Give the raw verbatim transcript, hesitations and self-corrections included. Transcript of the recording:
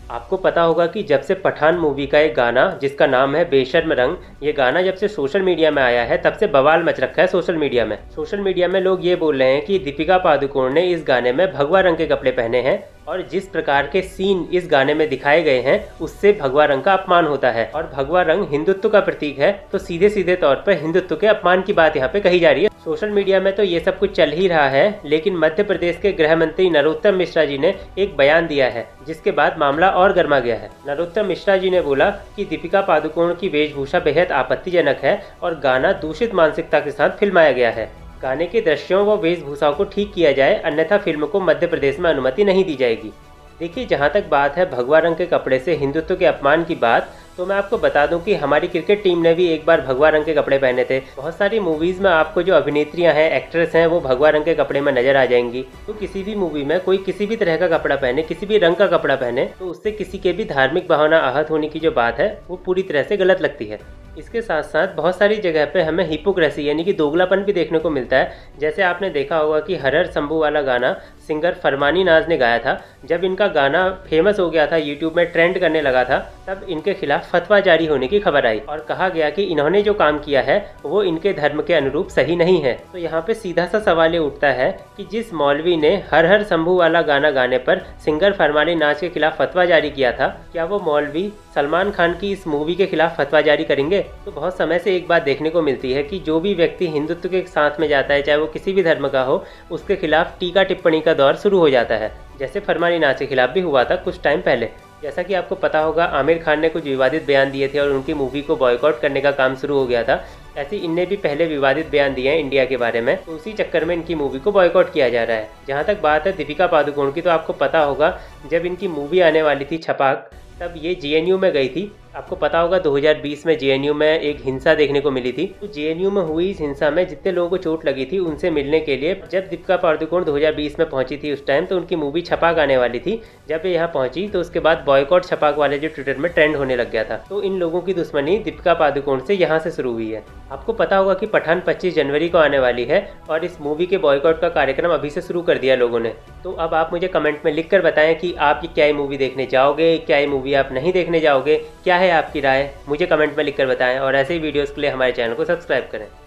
आपको पता होगा कि जब से पठान मूवी का एक गाना जिसका नाम है बेशर्म रंग, ये गाना जब से सोशल मीडिया में आया है तब से बवाल मच रखा है सोशल मीडिया में। सोशल मीडिया में लोग ये बोल रहे हैं कि दीपिका पादुकोण ने इस गाने में भगवा रंग के कपड़े पहने हैं और जिस प्रकार के सीन इस गाने में दिखाए गए हैं उससे भगवा रंग का अपमान होता है और भगवा रंग हिंदुत्व का प्रतीक है, तो सीधे सीधे तौर पर हिंदुत्व के अपमान की बात यहाँ पे कही जा रही है। सोशल मीडिया में तो ये सब कुछ चल ही रहा है, लेकिन मध्य प्रदेश के गृह मंत्री नरोत्तम मिश्रा जी ने एक बयान दिया है जिसके बाद मामला और गर्मा गया है। नरोत्तम मिश्रा जी ने बोला कि दीपिका पादुकोण की वेशभूषा बेहद आपत्तिजनक है और गाना दूषित मानसिकता के साथ फिल्माया गया है। गाने के दृश्यों व वेशभूषाओं को ठीक किया जाए, अन्यथा फिल्म को मध्य प्रदेश में अनुमति नहीं दी जाएगी। देखिए, जहाँ तक बात है भगवा रंग के कपड़े से हिंदुत्व के अपमान की बात, तो मैं आपको बता दूं कि हमारी क्रिकेट टीम ने भी एक बार भगवा रंग के कपड़े पहने थे। बहुत सारी मूवीज़ में आपको जो अभिनेत्रियां हैं, एक्ट्रेस हैं, वो भगवा रंग के कपड़े में नजर आ जाएंगी। तो किसी भी मूवी में कोई किसी भी तरह का कपड़ा पहने, किसी भी रंग का कपड़ा पहने, तो उससे किसी के भी धार्मिक भावना आहत होने की जो बात है वो पूरी तरह से गलत लगती है। इसके साथ साथ बहुत सारी जगह पे हमें हिपोक्रेसी यानी कि दोगलापन भी देखने को मिलता है। जैसे आपने देखा होगा कि हर हर शंभू वाला गाना सिंगर फरमानी नाज ने गाया था। जब इनका गाना फेमस हो गया था, यूट्यूब में ट्रेंड करने लगा था, तब इनके खिलाफ फतवा जारी होने की खबर आई और कहा गया कि इन्होंने जो काम किया है वो इनके धर्म के अनुरूप सही नहीं है। तो यहाँ पे सीधा सा सवाल ये उठता है कि जिस मौलवी ने हर हर शंभू वाला गाना गाने पर सिंगर फरमानी नाज के खिलाफ फतवा जारी किया था, क्या वो मौलवी सलमान खान की इस मूवी के खिलाफ फतवा जारी करेंगे? तो बहुत समय से एक बात देखने को मिलती है कि जो भी व्यक्ति हिंदुत्व के साथ में जाता है, चाहे वो किसी भी धर्म का हो, उसके खिलाफ टीका टिप्पणी का दौर शुरू हो जाता है। जैसे फरमानी नाज के खिलाफ भी हुआ था कुछ टाइम पहले। जैसा कि आपको पता होगा, आमिर खान ने कुछ विवादित बयान दिए थे और उनकी मूवी को बॉयकॉट करने का काम शुरू हो गया था। ऐसे इनने भी पहले विवादित बयान दिए हैं इंडिया के बारे में, तो उसी चक्कर में इनकी मूवी को बॉयकॉट किया जा रहा है। जहाँ तक बात है दीपिका पादुकोण की, तो आपको पता होगा जब इनकी मूवी आने वाली थी छपाक, तब ये जे एन यू में गई थी। आपको पता होगा दो हज़ार बीस में जे एन यू में एक हिंसा देखने को मिली थी। तो जे एन यू में हुई इस हिंसा में जितने लोगों को चोट लगी थी उनसे मिलने के लिए जब दीपिका पादुकोण दो हज़ार बीस में पहुंची थी, उस टाइम तो उनकी मूवी छपाक आने वाली थी। जब ये यहाँ पहुंची तो उसके बाद बॉयकॉट छपाक वाले जो ट्विटर में ट्रेंड होने लग गया था। तो इन लोगों की दुश्मनी दीपिका पादुकोण से यहाँ से शुरू हुई है। आपको पता होगा कि पठान पच्चीस जनवरी को आने वाली है और इस मूवी के बॉयकॉट का कार्यक्रम अभी से शुरू कर दिया लोगों ने। तो अब आप मुझे कमेंट में लिख कर बताएं कि आप ये क्या मूवी देखने जाओगे, क्या ये मूवी आप नहीं देखने जाओगे, क्या है आपकी राय, मुझे कमेंट में लिखकर बताएं और ऐसे ही वीडियोस के लिए हमारे चैनल को सब्सक्राइब करें।